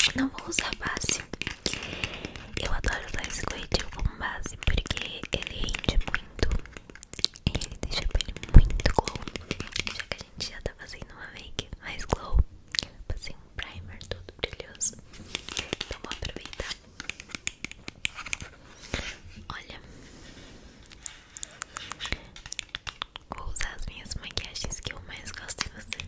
Não vou usar base. Eu adoro usar esse corretivo como base porque ele rende muito e ele deixa a pele muito glow. Já que a gente já tá fazendo uma make mais glow, passei um primer todo brilhoso. Então vou aproveitar. Olha, vou usar as minhas maquiagens que eu mais gosto em você.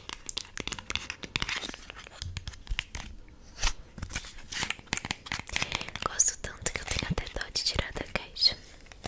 Gosto tanto que eu tenho até dó de tirar da caixa.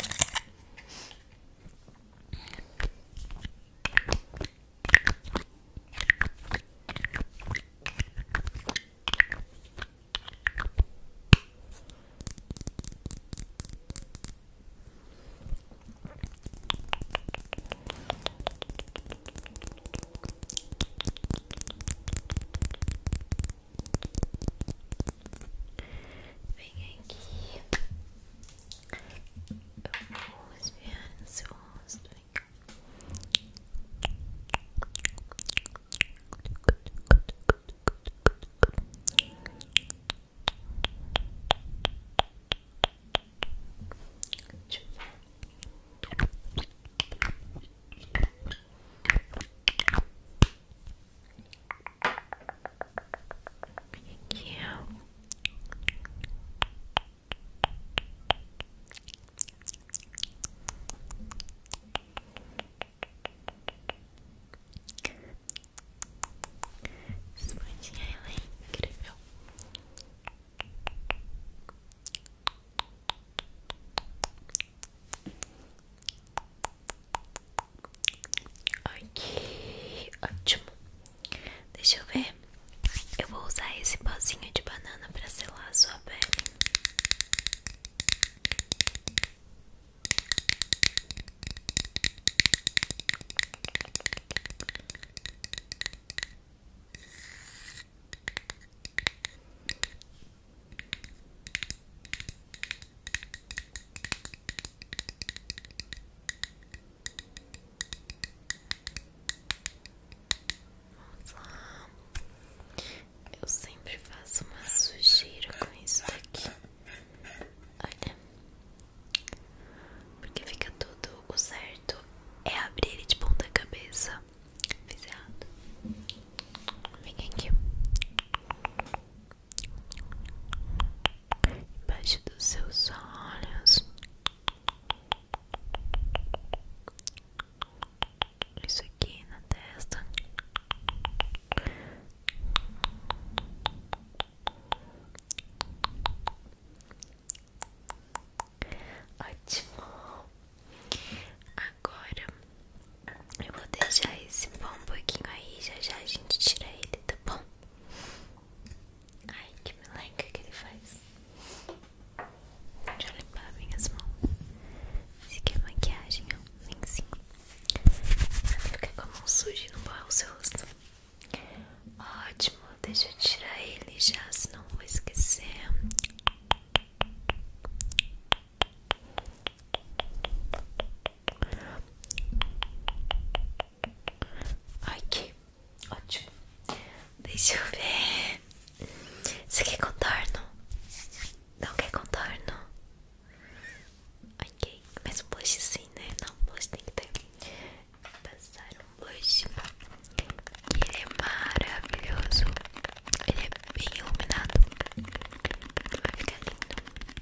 Vem aqui. Eu vou esfriar no seu rosto. Vem cá. Aqui, ó. Essa pontinha, ela é incrível. Aqui, ótimo. Deixa eu ver. Eu vou usar esse pozinho de banana pra selar a sua pele. Vamos lá. Eu sempre faço uma sujeira com isso daqui. Olha. Porque fica tudo o certo. É abrir ele de ponta cabeça. Fiz errado. Vem aqui. Embaixo dos seus olhos. Isso aqui na testa. Ótimo. Agora eu vou deixar esse pó um pouquinho aí. Já já a gente tira ele, tá bom? Ai, que meleca que ele faz. Deixa eu limpar minhas mãos. Esse aqui é maquiagem, ó. Lencinho. Pra ficar com a mão suja e não borrar o seu rosto. Ótimo. Deixa eu tirar ele já, senão eu vou esquecer. Aqui, ótimo. Deixa eu ver. Você quer contorno? Não quer contorno? Ok, mas um blush sim, né? Não, blush tem que ter. Vou passar um blush. Ele é maravilhoso. Ele é bem iluminado. Vai ficar lindo.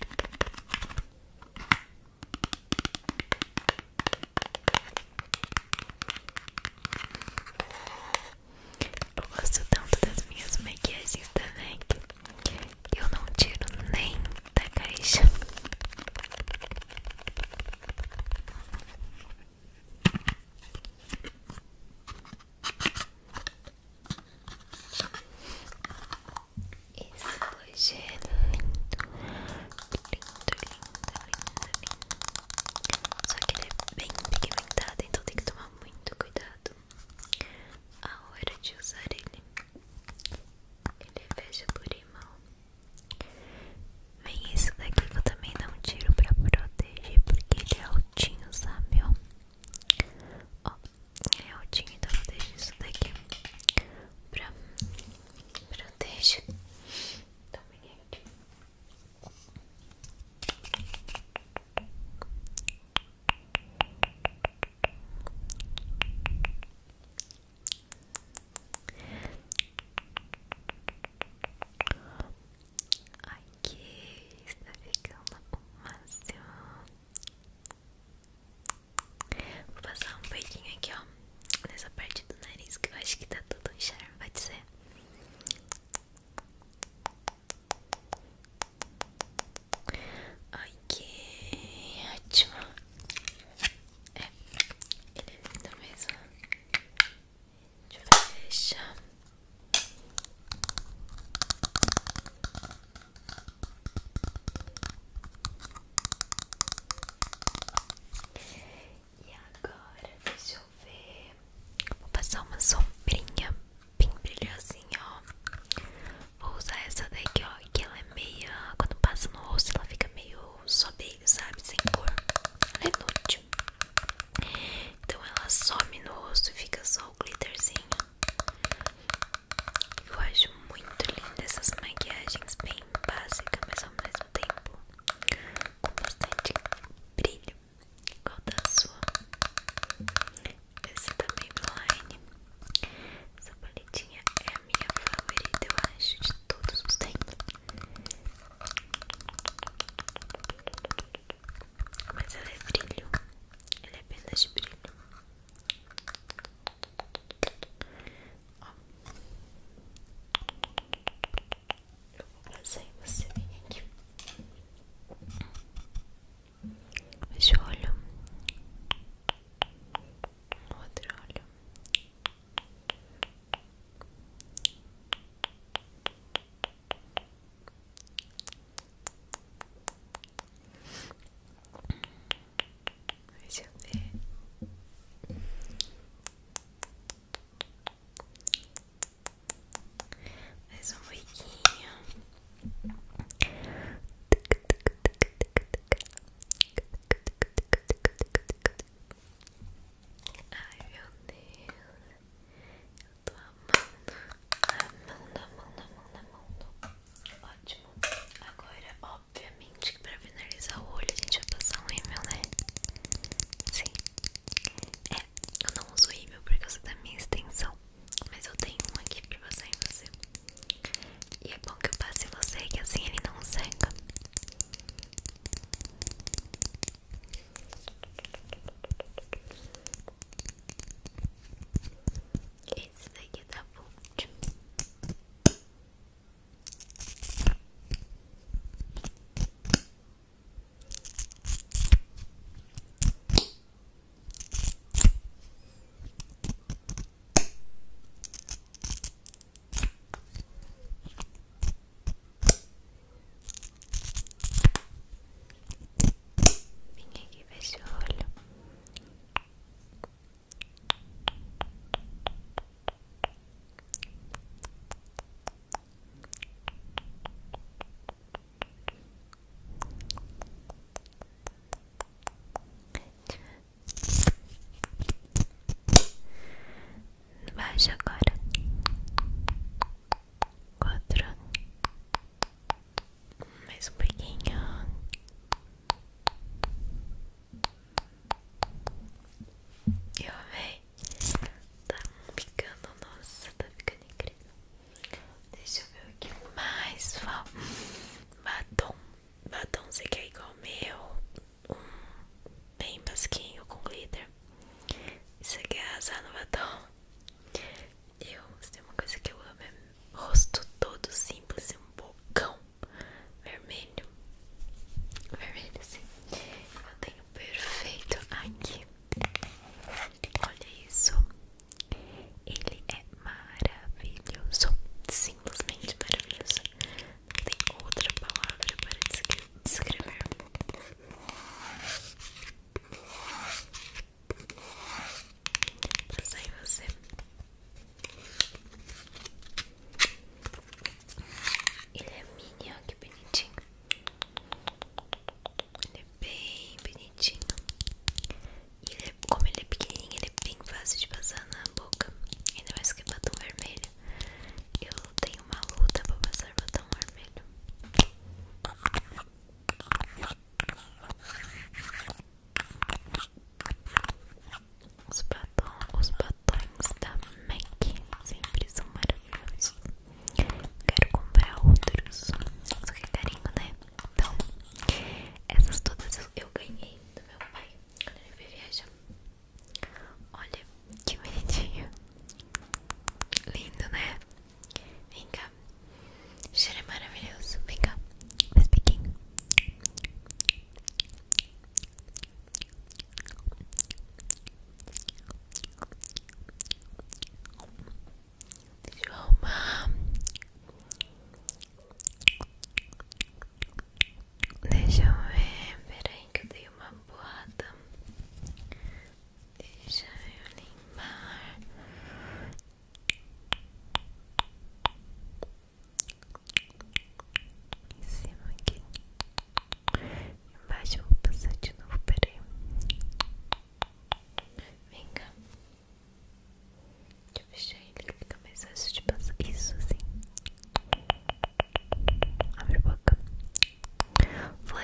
Eu gosto tanto das minhas maquiagens também que eu não tiro nem da caixa. Esse blush é lindo. Lindo, lindo, lindo, lindo. Só que ele é bem pigmentado, então tem que tomar muito cuidado a hora de usar ele. Ele fecha por imã. Vem esse daqui que eu também não tiro pra proteger, porque ele é altinho, sabe? Ó, ele é altinho, então eu deixo isso daqui pra proteger.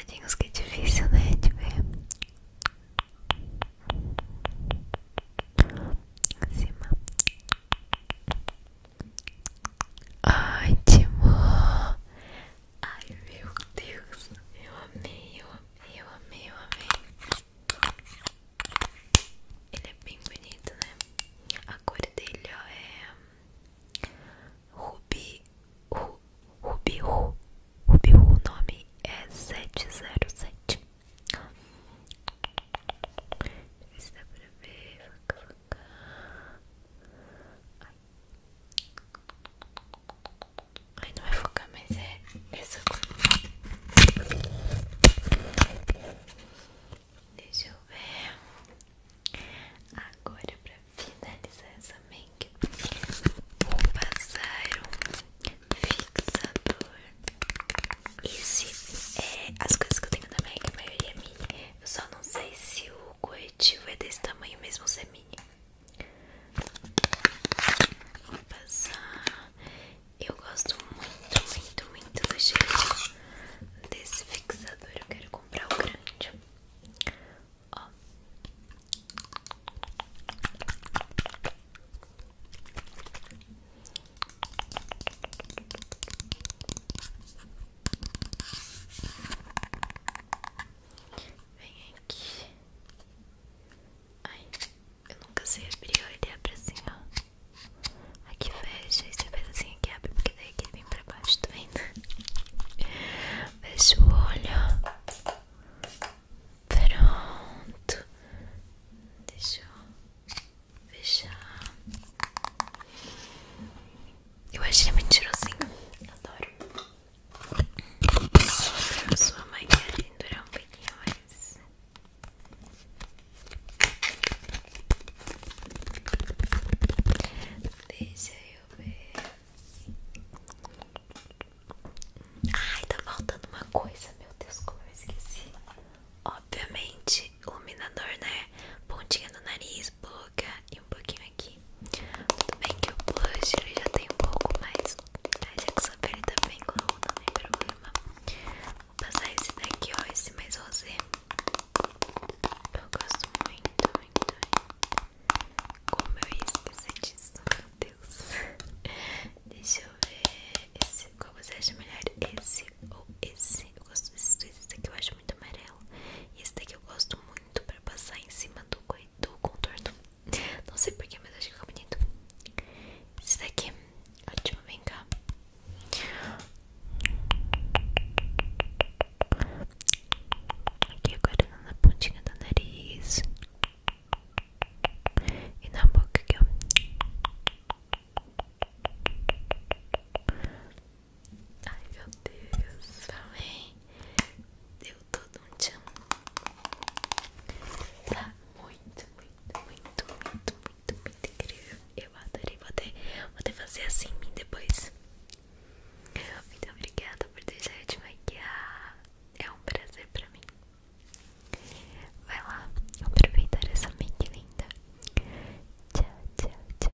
ladinhos que é difícil, né, de ver. Em cima. Ótimo. Ai, meu Deus. Eu amei, eu amei, eu amei, eu amei. Ele é bem bonito, né? A cor dele, ó, é Rubi, o nome é 707. Deixa eu ver se dá pra ver. Ai, não vai focar, mas é essa cor. Deixa eu ver. Agora, pra finalizar essa make, vou passar um fixador. Esse é as coisas que eu tenho da make, a maioria é mini. Eu só não sei se o corretivo é desse tamanho mesmo ou se é mini. Vou passar. Eu gosto muito do cheiro desse fixador. Eu quero comprar o grande. Ó. Vem aqui. Ai, eu nunca sei abrir. Ele abre assim, ó. Aqui fecha, e você faz assim, aqui abre, porque daí aqui vem pra baixo, tá vendo? Fechou.